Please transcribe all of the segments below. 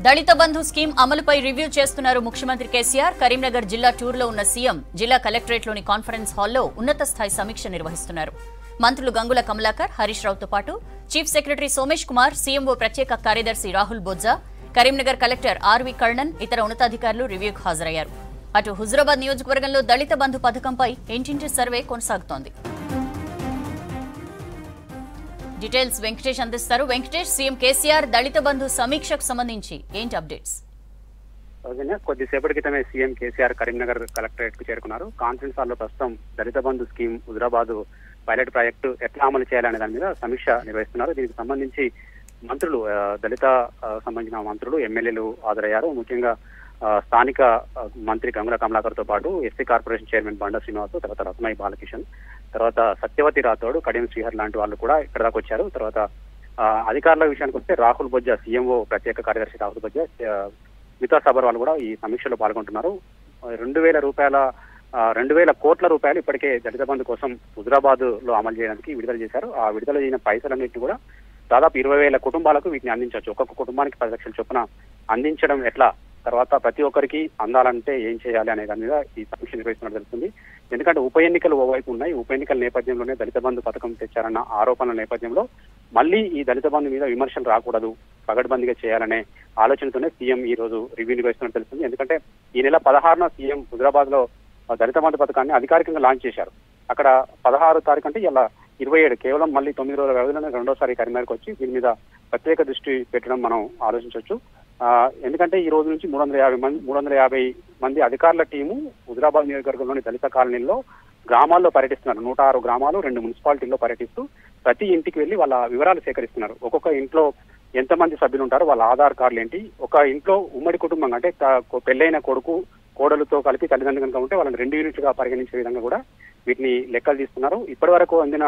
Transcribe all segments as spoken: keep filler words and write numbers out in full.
దళిత Bandhu scheme అమలుపై review చేస్తున్నారు ముఖ్యమంత్రి కేసీఆర్. కరీంనగర్ జిల్లా టూర్లో ఉన్న సీఎం జిల్లా కలెక్టరేట్లోని కాన్ఫరెన్స్ హాల్లో ఉన్నత స్థాయి సమీక్ష నిర్వహిస్తున్నారు. మంత్రులు గంగుల కమలాకర్, హరీష్ రావుతో పాటు chief secretary Somesh Kumar, CMO ప్రత్యేక కార్యదర్శి రాహుల్ బొజ్జా, కరీంనగర్ కలెక్టర్ ఆర్వి కర్ణన్, ఇతర ఉన్నతాధికారులు రివ్యూకు హాజరయ్యారు. అటు హుజురాబాద్ నియోజకవర్గంలో దళిత బంధు పథకంపై ఇంటింటి సర్వే కొనసాగుతోంది. డీటెయిల్స్ వెంకటేష్ అందిస్తారు. వెంకటేష్, సీఎం కేసీఆర్ దళిత బంధు సమీక్షకు సంబంధించి ఏంటి అప్డేట్స్? కొద్దిసేపటి క్రితమే సీఎం కేసీఆర్ కరీంనగర్ కలెక్టరేట్ కు చేరుకున్నారు. కాన్ఫరెన్స్ హాల్లో ప్రస్తుతం Dalita Bandhu scheme Huzurabad pilot project ఎట్లా అమలు చేయాలనే దాని మీద సమీక్ష నిర్వహిస్తున్నారు. దీనికి సంబంధించి మంత్రులు, దళిత సంబంధించిన మంత్రులు, ఎమ్మెల్యేలు హాజరయ్యారు. ముఖ్యంగా స్థానిక మంత్రి గంగుల కమలాకర్ తో పాటు ఎస్సీ కార్పొరేషన్ చైర్మన్ బండ శ్రీనివాస్, తర్వాత రత్నాయి బాలకిషన్, తర్వాత సత్యవతి రాథోడ్, కడియం శ్రీహర్ లాంటి వాళ్ళు కూడా ఇక్కడ దాకా వచ్చారు. తర్వాత అధికారుల విషయానికి వస్తే రాహుల్ బొజ్జా, సీఎంఓ ప్రత్యేక కార్యదర్శి రాహుల్ బొజ్జా, మిగతా సభర్ వాళ్ళు కూడా ఈ సమీక్షలో పాల్గొంటున్నారు. రెండు వేల రూపాయల రెండు వేల కోట్ల రూపాయలు ఇప్పటికే దళిత బంధు కోసం హుజురాబాద్ లో అమలు చేయడానికి విడుదల చేశారు. ఆ విడుదల చేసిన పైసలన్నింటినీ కూడా దాదాపు ఇరవై వేల కుటుంబాలకు వీటిని అందించవచ్చు. ఒక్కొక్క కుటుంబానికి పది లక్షల చొప్పున అందించడం ఎట్లా, తర్వాత ప్రతి ఒక్కరికి అందాలంటే ఏం చేయాలి అనే దాని మీద ఈ సమీక్ష నిర్వహిస్తున్నట్టు తెలుస్తుంది. ఎందుకంటే ఉప ఎన్నికలు ఓవైపు ఉన్నాయి. ఉప ఎన్నికల నేపథ్యంలోనే దళిత బంధు పథకం తెచ్చారన్న ఆరోపణల నేపథ్యంలో మళ్ళీ ఈ దళిత బంధు మీద విమర్శలు రాకూడదు, పగడ్బందీగా చేయాలనే ఆలోచనతోనే సీఎం ఈ రోజు రివ్యూ నిర్వహిస్తున్నట్టు తెలుస్తుంది. ఎందుకంటే ఈ నెల పదహారున సీఎం హుజురాబాద్ లో దళిత బంధు పథకాన్ని అధికారికంగా లాంచ్ చేశారు. అక్కడ పదహారు తారీఖు అంటే ఇలా ఇరవై ఏడు కేవలం మళ్ళీ తొమ్మిది రోజుల వ్యవధిలోనే రెండోసారి కరీంనగర్కి వచ్చి దీని మీద ప్రత్యేక దృష్టి పెట్టడం మనం ఆలోచించవచ్చు. ఆ ఎందుకంటే ఈ రోజు నుంచి మూడు వందల యాభై మంది మూడు వందల యాభై మంది అధికారుల టీము హుజురాబాద్ నియోజకవర్గంలోని దళిత కాలనీల్లో గ్రామాల్లో పర్యటిస్తున్నారు. నూట ఆరు గ్రామాలు, రెండు మున్సిపాలిటీల్లో పర్యటిస్తూ ప్రతి ఇంటికి వెళ్లి వాళ్ళ వివరాలు సేకరిస్తున్నారు. ఒక్కొక్క ఇంట్లో ఎంతమంది సభ్యులు ఉంటారు, వాళ్ళ ఆధార్ కార్డులు ఏంటి, ఒక ఇంట్లో ఉమ్మడి కుటుంబం అంటే పెళ్లైన కొడుకు కోడలతో కలిపి తల్లిదండ్రులు కనుక ఉంటే వాళ్ళని రెండు యూనిట్లుగా పరిగణించే విధంగా కూడా వీటిని లెక్కలు తీస్తున్నారు. ఇప్పటి వరకు అందిన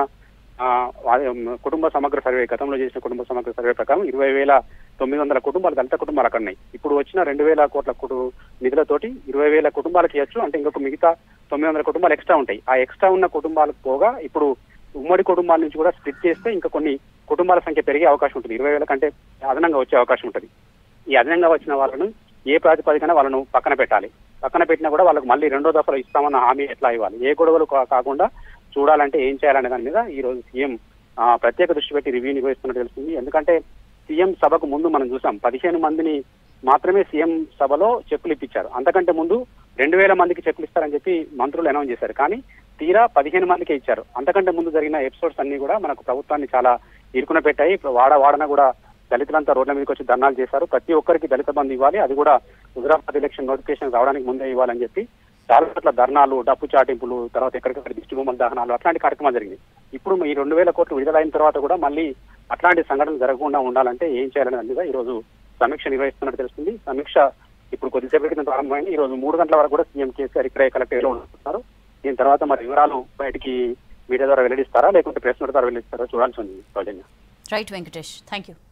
కుటుంబ సమగ్ర సర్వే, గతంలో చేసిన కుటుంబ సమగ్ర సర్వే ప్రకారం ఇరవై వేల తొమ్మిది వందల కుటుంబాలు దళిత కుటుంబాలు అక్కడ ఉన్నాయి. ఇప్పుడు వచ్చిన రెండు వేల కోట్ల నిధులతోటి ఇరవై వేల కుటుంబాలకు ఇవ్వచ్చు. అంటే ఇంకొక మిగతా తొమ్మిది వందల కుటుంబాలు ఎక్స్ట్రా ఉంటాయి. ఆ ఎక్స్ట్రా ఉన్న కుటుంబాలకు పోగా ఇప్పుడు ఉమ్మడి కుటుంబాల నుంచి కూడా స్ప్లిట్ చేస్తే ఇంకా కొన్ని కుటుంబాల సంఖ్య పెరిగే అవకాశం ఉంటుంది. ఇరవై వేల కంటే అదనంగా వచ్చే అవకాశం ఉంటుంది. ఈ అదనంగా వచ్చిన వాళ్ళను ఏ ప్రాతిపదికన వాళ్ళను పక్కన పెట్టాలి, పక్కన పెట్టినా కూడా వాళ్ళకు మళ్ళీ రెండో దఫలో ఇస్తామన్న హామీ ఎట్లా ఇవ్వాలి, ఏ గొడవలు కాకుండా చూడాలంటే ఏం చేయాలనే దాని మీద ఈ రోజు సీఎం ప్రత్యేక దృష్టి పెట్టి రివ్యూ నిర్వహిస్తున్నట్టు తెలుస్తుంది. ఎందుకంటే సీఎం సభకు ముందు మనం చూసాం, పదిహేను మందిని మాత్రమే సీఎం సభలో చెక్కులు ఇప్పించారు. అంతకంటే ముందు రెండు వేల మందికి చెక్కులు ఇస్తారని చెప్పి మంత్రులు అనౌన్స్ చేశారు. కానీ తీరా పదిహేను మందికే ఇచ్చారు. అంతకంటే ముందు జరిగిన ఎపిసోడ్స్ అన్ని కూడా మనకు ప్రభుత్వాన్ని చాలా ఇరుకున పెట్టాయి. వాడ వాడన కూడా దళితులంతా రోడ్ల మీదకి వచ్చి ధర్నాలు చేశారు. ప్రతి ఒక్కరికి దళిత బంధు ఇవ్వాలి, అది కూడా హుజురాబాద్ ఎలక్షన్ నోటిఫికేషన్ రావడానికి ముందే ఇవ్వాలని చెప్పి చాలా చోట్ల ధర్నాలు, డప్పు చాటింపులు, తర్వాత ఎక్కడికక్కడ దిష్టి బొమ్మల దహనాలు, అట్లాంటి కార్యక్రమాలు జరిగింది. ఇప్పుడు ఈ రెండు వేల కోట్లు విడుదలైన తర్వాత కూడా మళ్ళీ అట్లాంటి సంఘటనలు జరగకుండా ఉండాలంటే ఏం చేయాలనే దాని మీద ఈ రోజు సమీక్ష నిర్వహిస్తున్నట్టు తెలుస్తుంది. సమీక్ష ఇప్పుడు కొద్దిసేపటి క్రితం ప్రారంభమైంది. ఈ రోజు మూడు గంటల వరకు కూడా సీఎం కేసీఆర్ ఇక్కడే కలెక్టరేట్లో ఉంటున్నారు. దీని తర్వాత మరి వివరాలు బయటికి మీడియా ద్వారా వెల్లడిస్తారా లేకుంటే ప్రెస్ నోట్ ద్వారా వెల్లడిస్తారా చూడాల్సి ఉంది. Right Venkatesh, thank you.